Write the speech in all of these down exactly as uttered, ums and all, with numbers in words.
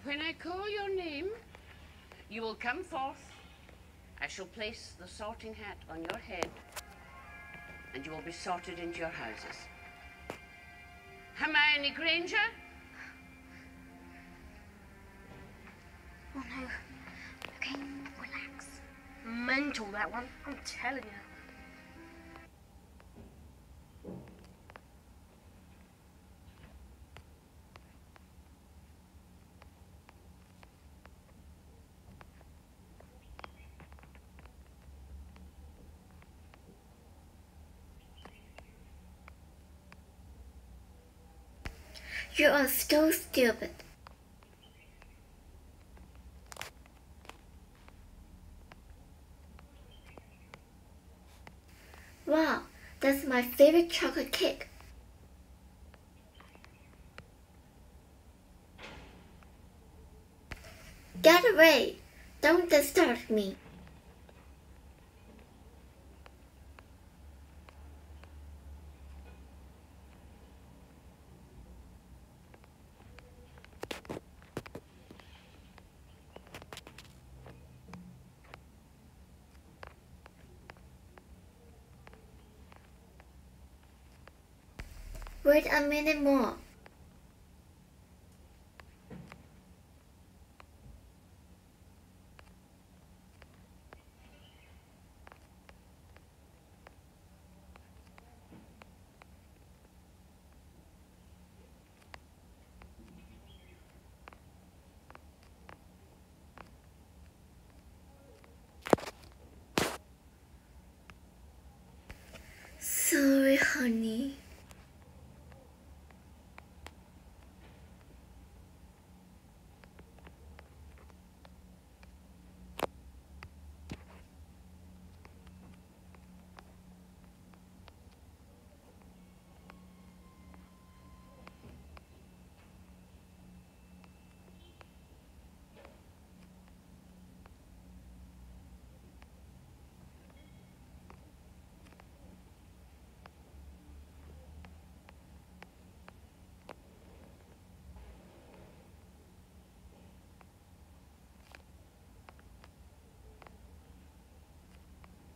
When I call your name, you will come forth. I shall place the sorting hat on your head, and you will be sorted into your houses. Hermione Granger? Oh no. Okay, relax. Mental, that one. I'm telling you. You are so stupid. Wow, that's my favorite chocolate cake. Get away! Don't disturb me. Wait a minute more. Sorry, honey.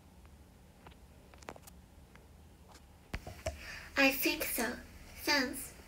I think so. Thanks.